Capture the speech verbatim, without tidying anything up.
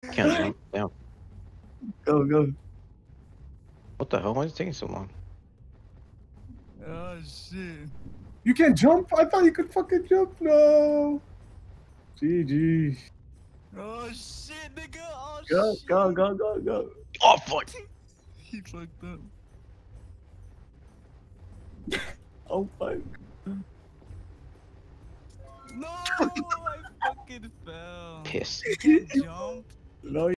Can't jump. Damn. Go, go. What the hell? Why is it taking so long? Oh shit. You can't jump? I thought you could fucking jump. No. G G. Oh shit, nigga. Oh Go, shit. go, go, go, go. Oh fuck! He fucked up. Oh fuck. No, I fucking fell. Piss. You can't jump. No.